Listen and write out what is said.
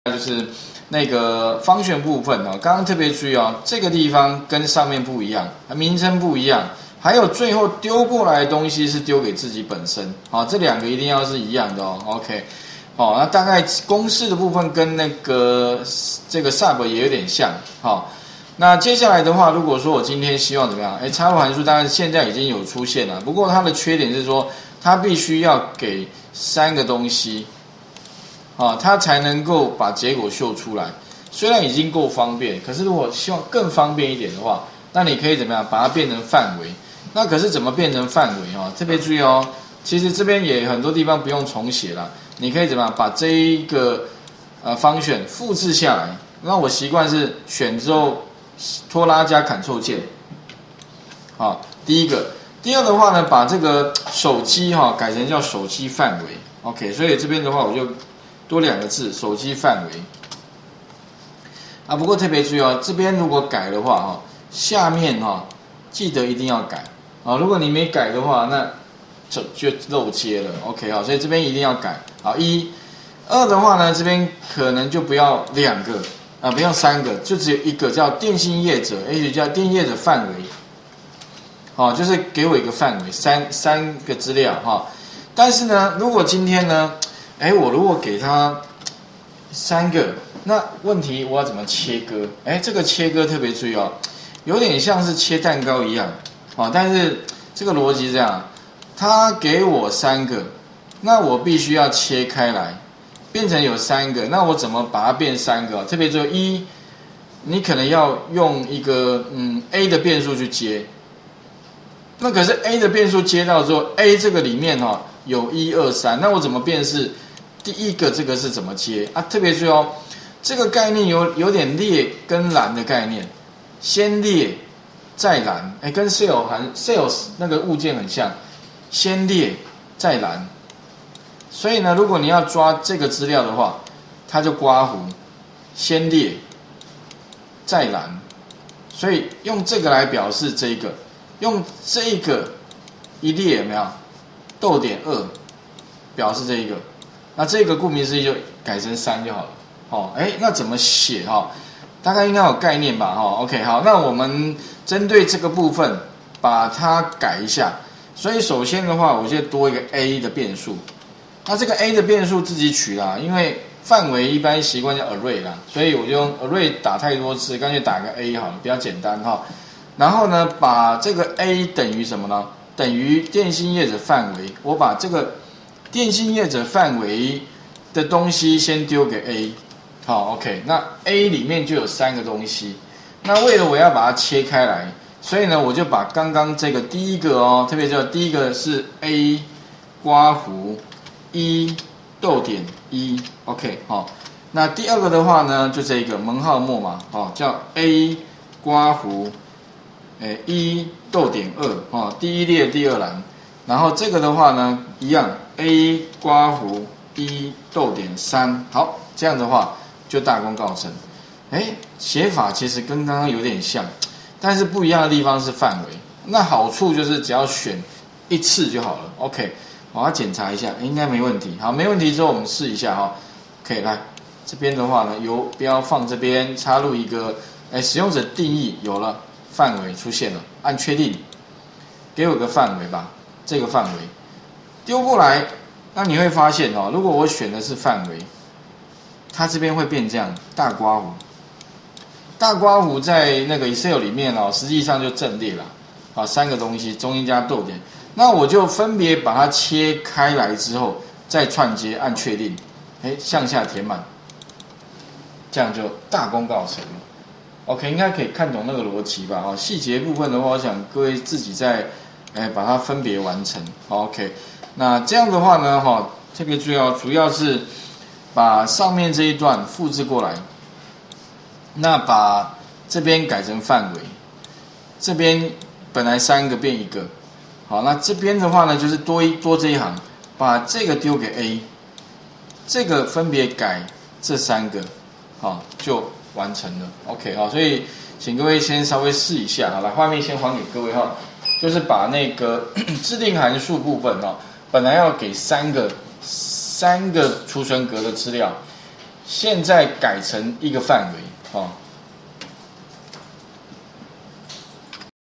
就是那个方选部分哦，刚刚特别注意哦，这个地方跟上面不一样，名称不一样，还有最后丢过来的东西是丢给自己本身，好，这两个一定要是一样的哦。OK， 好，那大概公式的部分跟那个这个 sub 也有点像，好，那接下来的话，如果说我今天希望怎么样，插入函数当然现在已经有出现了，不过它的缺点是说它必须要给3个东西。它才能够把结果秀出来。虽然已经够方便，可是如果希望更方便一点的话，那你可以怎么样把它变成范围？那可是怎么变成范围特别注意哦，其实这边也很多地方不用重写啦，你可以怎么样把这一个方选复制下来。那我习惯是选之后拖拉加 Ctrl 键。好，第一个，第二的话呢，把这个手机改成叫手机范围。OK， 所以这边的话我就多2个字，手机范围。不过特别注意哦，这边如果改的话下面记得一定要改如果你没改的话，那就漏接了。OK 所以这边一定要改。好，1、2的话呢，这边可能就不要2个不要3个，就只有1个叫电信业者，也许叫电信业者范围。就是给我一个范围，三个资料但是呢，如果今天呢？我如果给他3个，那问题我要怎么切割？这个切割特别注意有点像是切蛋糕一样但是这个逻辑是这样，他给我3个，那我必须要切开来，变成有3个，那我怎么把它变3个？特别注意你可能要用一个A 的变数去接，那可是 A 的变数接到之后 ，A 这个里面有1、2、3，那我怎么辨识？第一个这个是怎么接特别注意这个概念有点列跟栏的概念，先列再栏，跟 sales 那个物件很像，先列再栏。所以呢，如果你要抓这个资料的话，它就刮胡，先列再栏。所以用这个来表示这个，用这个一列有没有？逗点2表示这一个。那这个顾名思义就改成3就好了。那怎么写大概应该有概念吧OK， 好，那我们针对这个部分把它改一下。所以首先的话，我就多一个 A 的变数。那这个 A 的变数自己取啦，因为范围一般习惯叫 array 啦，所以我就用 array 打太多次，干脆打个 A 好了，比较简单然后呢，把这个 A 等于什么呢？等于电信业者范围。我把这个电信业者范围的东西先丢给 A， 好 ，OK， 那 A 里面就有3个东西。那为了我要把它切开来，所以呢，我就把刚刚这个第一个特别叫第一个是 A 刮胡1逗点1 ，OK， 那第二个的话呢，就这个门号末嘛，叫 A 刮胡1逗点2，第一列第2栏。然后这个的话呢，一样 A 刮胡1逗点3，好，这样的话就大功告成。写法其实跟刚刚有点像，但是不一样的地方是范围。那好处就是只要选1次就好了。OK， 我要检查一下，应该没问题。好，没问题之后我们试一下OK， 来这边的话呢，游标放这边，插入一个使用者定义有了，范围出现了，按确定，给我个范围吧。这个范围丢过来，那你会发现如果我选的是范围，它这边会变这样大刮胡。大刮胡在那个 Excel 里面实际上就阵列了3个东西，中间加逗点。那我就分别把它切开来之后，再串接，按确定，向下填满，这样就大功告成了。OK， 应该可以看懂那个逻辑吧？细节部分的话，我想各位自己再把它分别完成。OK， 那这样的话呢，特别注意主要是把上面这一段复制过来，那把这边改成范围，这边本来3个变1个，好，那这边的话呢，就是多这一行，把这个丢给 A， 这个分别改这3个，就完成了。OK， 所以请各位先稍微试一下，好，来画面先还给各位就是把那个制定函数部分本来要给3个储存格的资料， 现在改成一个范围，